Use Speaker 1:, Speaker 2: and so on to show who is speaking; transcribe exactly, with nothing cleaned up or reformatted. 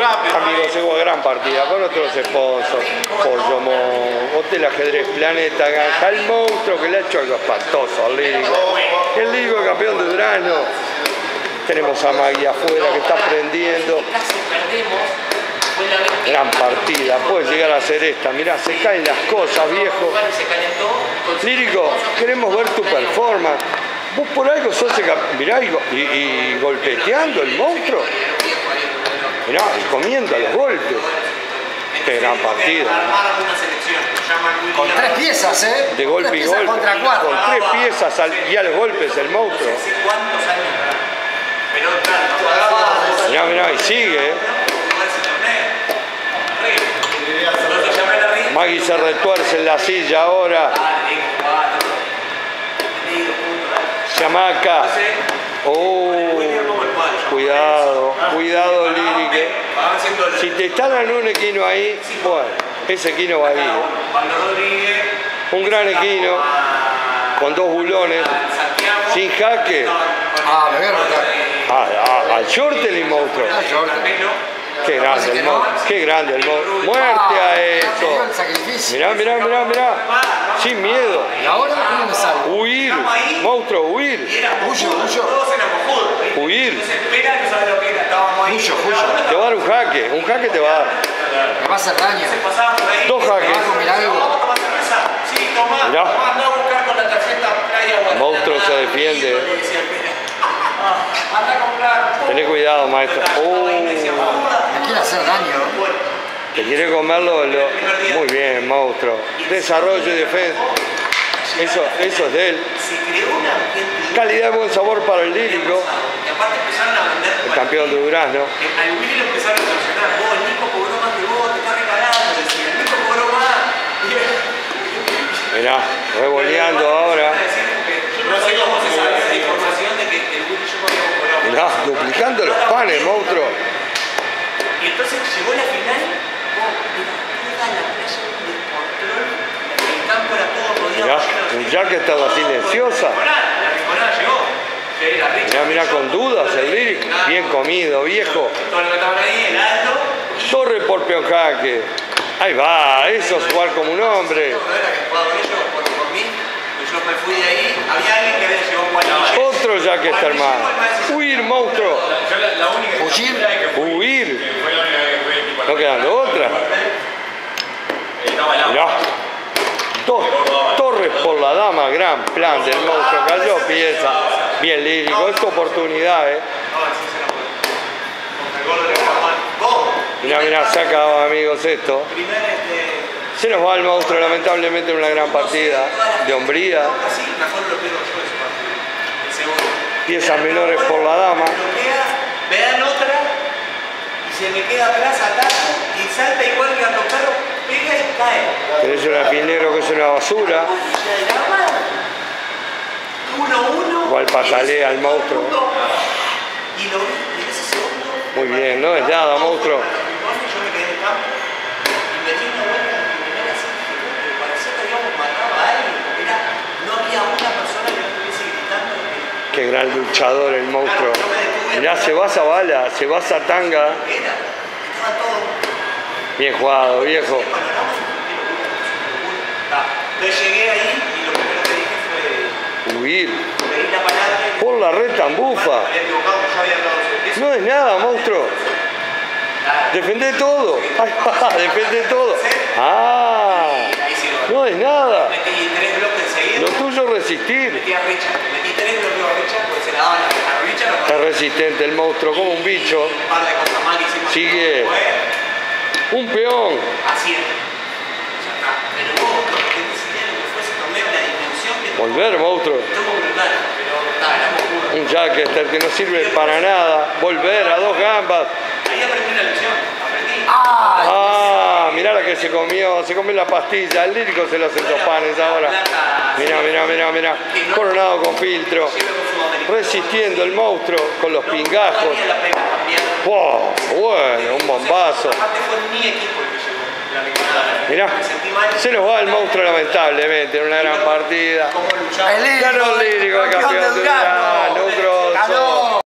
Speaker 1: rápido.
Speaker 2: Amigos, llegó gran partida con otros sponsors. Pollomón, Hotel Ajedrez Planeta, Ganja, el monstruo que le ha hecho algo espantoso al lírico. El lírico campeón de Durazno. Tenemos a Magui afuera que está prendiendo. Gran partida, puede llegar a ser esta. Mirá, se caen las cosas, viejo. Lírico, queremos ver tu performance. Vos por algo sos el campeón. Mirá, y, y, y golpeteando el monstruo. Mirá, y comiendo los golpes. Qué gran partida.
Speaker 3: Con tres piezas, ¿eh?
Speaker 2: De golpe y golpe.
Speaker 3: Contra cuatro.
Speaker 2: Con tres piezas al, y a los golpes el monstruo. Mirá, mirá, y sigue. ¿eh? Magui se retuerce en la silla ahora. Chamaca. Oh, cuidado, cuidado, lírico. Si te instalan un equino ahí, bueno, ese equino va ahí. ¿eh? Un gran equino con dos bulones, sin jaque.
Speaker 3: Ah, me voy a rotar.
Speaker 2: Ah, ah, al shortel y monstruo.
Speaker 3: Ah, Jordan.
Speaker 2: Qué grande el monstruo, qué grande el monstruo. Muerte a eso.
Speaker 3: El sacrificio.
Speaker 2: Mirá, mirá, mirá, mirá. Sin miedo.
Speaker 3: ¿Y ahora cómo me salgo?
Speaker 2: Huir, monstruo, huir.
Speaker 3: Huyo, huyo.
Speaker 2: Huir.
Speaker 3: Huyo, huyo.
Speaker 2: Te va a dar un jaque, un jaque te va a dar.
Speaker 3: Me va a hacer daño.
Speaker 2: Dos
Speaker 3: Me va a
Speaker 2: jaques.
Speaker 3: comer algo.
Speaker 2: Mirá. El monstruo se defiende. Tené cuidado, maestro. Oh,
Speaker 3: Me quiere hacer daño.
Speaker 2: te quiere comerlo. Lo... Muy bien, monstruo. Desarrollo y defensa. Eso, eso es de él. Calidad y buen sabor para el lírico. El campeón de Durazno. Mirá, revoleando ahora. Mirá, duplicando los panes, monstruo.
Speaker 4: Y entonces llegó la final, toda la playa de control, el campo era todo rodeado.
Speaker 2: Mirá, un jaque estaba silenciosa.
Speaker 4: La rinconada llegó.
Speaker 2: Mirá, mirá, con dudas el lírico. Bien comido, viejo.
Speaker 4: Todo lo que estaban ahí, el alto.
Speaker 2: Torre por peón jaque. Ahí va, eso es jugar como un hombre.
Speaker 4: No era que jugaba con ellos, por, por mí, pues yo me fui de ahí, había alguien que había llegado cuatro.
Speaker 2: Otro jaque está armado. Huir, monstruo.
Speaker 3: Fugir.
Speaker 2: Huir. No quedando otra. Mirá. Dos torres por la dama, gran plan del monstruo. Cayó pieza. Bien lírico, es tu oportunidad, eh. Mirá, mirá, se acaba, amigos, esto. Se nos va el monstruo, lamentablemente, en una gran partida de hombría. Piezas menores por la dama.
Speaker 4: Vean otra y se me queda atrás, ataco y salta igual que a tocarlo, pega y cae.
Speaker 2: Tenés un alfil negro que es una basura.
Speaker 4: uno uno.
Speaker 2: Igual patalea el monstruo.
Speaker 4: Y lo vi en ese segundo.
Speaker 2: Muy bien, no es nada, monstruo.
Speaker 4: Yo me quedé en el campo y me di una vuelta en primer así, que parecía que habíamos matado a alguien, porque era, no había una persona que estuviese gritando. Que...
Speaker 2: Qué gran luchador el monstruo. Mirá, se va esa bala, se va esa tanga. Bien jugado, viejo.
Speaker 4: Entonces llegué ahí y lo primero que dije fue...
Speaker 2: Huir.
Speaker 4: Pedí la palabra y...
Speaker 2: Por la red tan bufa.
Speaker 4: Había equivocado, yo había hablado sobre eso.
Speaker 2: No es nada, monstruo. Defendé todo. Ay, va, defendé todo. Ah, no es nada.
Speaker 4: Metí tres bloques enseguida.
Speaker 2: Lo tuyo es resistir.
Speaker 4: Metí a Richard. Metí tres bloques a Richard, pues se la daban a Richard.
Speaker 2: Está resistente el monstruo, como un bicho.
Speaker 4: Un par de cosas más que hicimos.
Speaker 2: Sigue. Un peón.
Speaker 4: Así es. Ya está. Pero vos, no tenés idea de lo que fue ese torneo, la dimensión que tuvo.
Speaker 2: Volver, monstruo.
Speaker 4: Estuvo brutal, pero está, éramos puros.
Speaker 2: Un jackester que no sirve para nada. Volver a dos gambas.
Speaker 4: Ahí aprendí la lección. Aprendí.
Speaker 2: Ah, mirá la que se comió. Se comió la pastilla. El lírico se lo hace dos panes ahora. Mirá, mirá, mirá, mirá. Coronado con filtro. Resistiendo el monstruo con los pingajos. Wow, bueno, un bombazo.
Speaker 4: Aparte fue mi equipo el que llegó. La rinconada.
Speaker 2: Mirá,
Speaker 4: Me sentí mal.
Speaker 2: se nos va el monstruo lamentablemente en una gran partida.
Speaker 4: ¿Cómo luchaba?
Speaker 3: El lírico,
Speaker 2: Ganó el lírico, el campeón de Durazno, un grosso.
Speaker 3: Ganó.